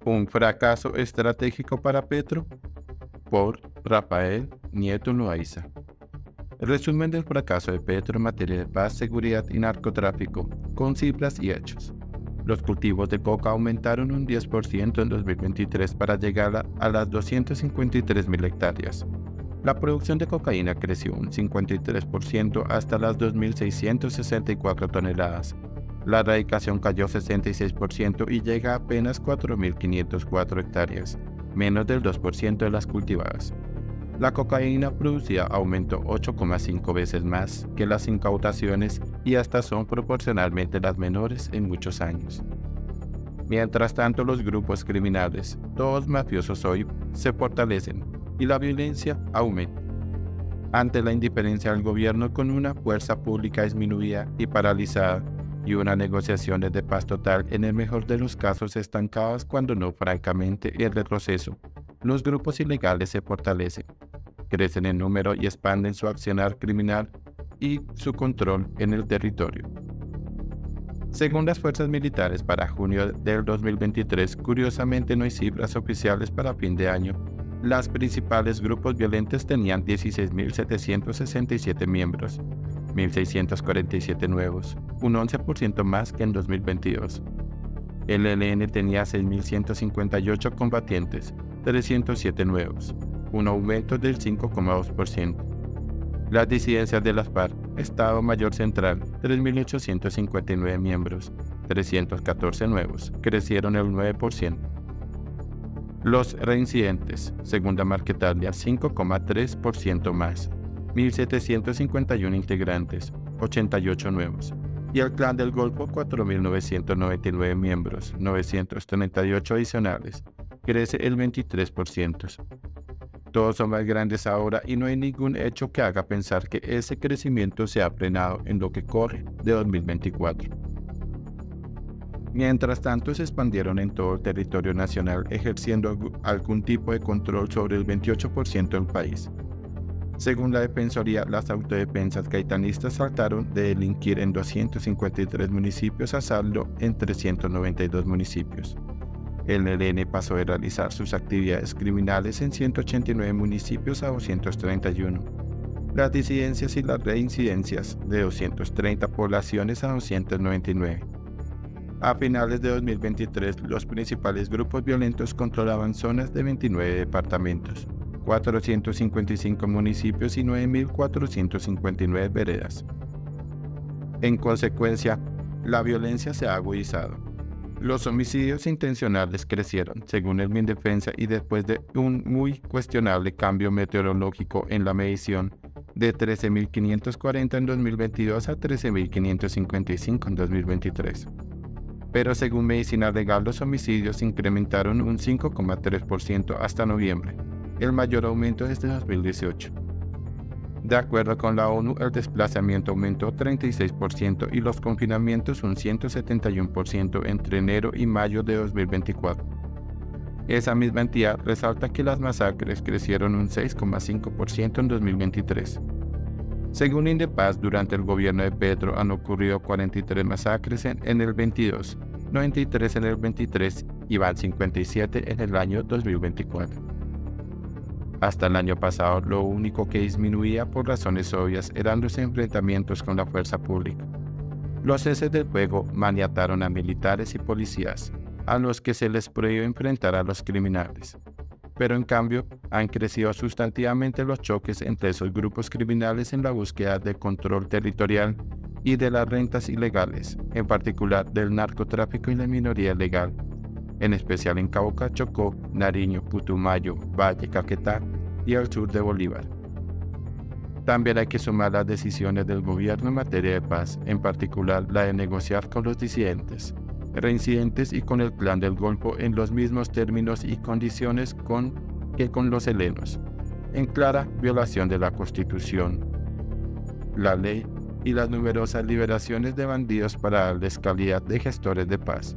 Un fracaso estratégico para Petro, por Rafael Nieto Loaiza. El resumen del fracaso de Petro en materia de paz, seguridad y narcotráfico, con cifras y hechos. Los cultivos de coca aumentaron un 10% en 2023 para llegar a las 253.000 hectáreas. La producción de cocaína creció un 53% hasta las 2.664 toneladas. La erradicación cayó 66% y llega a apenas 4.504 hectáreas, menos del 2% de las cultivadas. La cocaína producida aumentó 8,5 veces más que las incautaciones y hasta son proporcionalmente las menores en muchos años. Mientras tanto, los grupos criminales, todos mafiosos hoy, se fortalecen y la violencia aumenta. Ante la indiferencia del gobierno con una fuerza pública disminuida y paralizada y unas negociaciones de paz total en el mejor de los casos estancadas cuando no francamente en retroceso, los grupos ilegales se fortalecen, crecen en número y expanden su accionar criminal y su control en el territorio. Según las fuerzas militares, para junio del 2023, curiosamente no hay cifras oficiales para fin de año. Los principales grupos violentos tenían 16.767 miembros, 1.647 nuevos, un 11% más que en 2022. El ELN tenía 6.158 combatientes, 307 nuevos, un aumento del 5,2%. Las disidencias de las FARC, Estado Mayor Central, 3.859 miembros, 314 nuevos, crecieron el 9%. Los reincidentes, segunda Marquetalia, 5,3% más, 1.751 integrantes, 88 nuevos, y el Clan del Golfo, 4.999 miembros, 938 adicionales, crece el 23%. Todos son más grandes ahora y no hay ningún hecho que haga pensar que ese crecimiento se ha frenado en lo que corre de 2024. Mientras tanto, se expandieron en todo el territorio nacional, ejerciendo algún tipo de control sobre el 28% del país. Según la Defensoría, las autodefensas gaitanistas saltaron de delinquir en 253 municipios a saldo en 392 municipios. El ELN pasó de realizar sus actividades criminales en 189 municipios a 231. Las disidencias y las reincidencias de 230 poblaciones a 299. A finales de 2023, los principales grupos violentos controlaban zonas de 29 departamentos, 455 municipios y 9.459 veredas. En consecuencia, la violencia se ha agudizado. Los homicidios intencionales crecieron, según el Mindefensa, y después de un muy cuestionable cambio meteorológico en la medición, de 13.540 en 2022 a 13.555 en 2023. Pero según Medicina Legal, los homicidios incrementaron un 5,3% hasta noviembre, el mayor aumento desde 2018. De acuerdo con la ONU, el desplazamiento aumentó 36% y los confinamientos un 171% entre enero y mayo de 2024. Esa misma entidad resalta que las masacres crecieron un 6,5% en 2023. Según Indepaz, durante el gobierno de Petro han ocurrido 43 masacres en el 22, 93 en el 23 y van 57 en el año 2024. Hasta el año pasado, lo único que disminuía por razones obvias eran los enfrentamientos con la fuerza pública. Los ceses del fuego maniataron a militares y policías, a los que se les prohibió enfrentar a los criminales. Pero en cambio, han crecido sustantivamente los choques entre esos grupos criminales en la búsqueda de control territorial y de las rentas ilegales, en particular del narcotráfico y la minoría legal, en especial en Cauca, Chocó, Nariño, Putumayo, Valle, Caquetá y el sur de Bolívar. También hay que sumar las decisiones del gobierno en materia de paz, en particular la de negociar con los disidentes, reincidentes y con el Clan del Golfo en los mismos términos y condiciones que con los helenos, en clara violación de la Constitución, la ley y las numerosas liberaciones de bandidos para darles calidad de gestores de paz.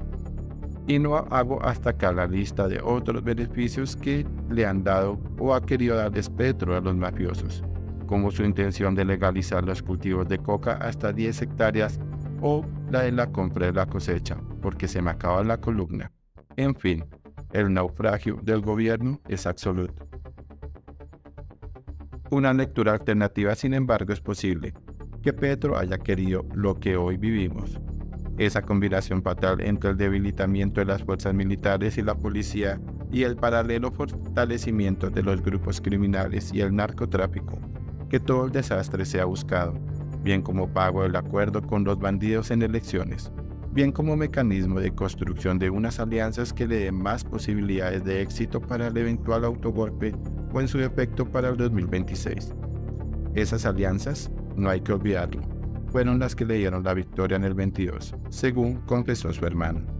Y no hago hasta acá la lista de otros beneficios que le han dado o ha querido darles Petro a los mafiosos, como su intención de legalizar los cultivos de coca hasta 10 hectáreas o la de la compra de la cosecha, porque se me acaba la columna. En fin, El naufragio del gobierno es absoluto. Una lectura alternativa, sin embargo, es posible: que Petro haya querido lo que hoy vivimos. Esa combinación fatal entre el debilitamiento de las fuerzas militares y la policía y el paralelo fortalecimiento de los grupos criminales y el narcotráfico, que todo el desastre sea buscado, bien como pago del acuerdo con los bandidos en elecciones, bien como mecanismo de construcción de unas alianzas que le den más posibilidades de éxito para el eventual autogolpe o en su efecto para el 2026. Esas alianzas, no hay que olvidarlo, fueron las que le dieron la victoria en el 22, según confesó su hermano.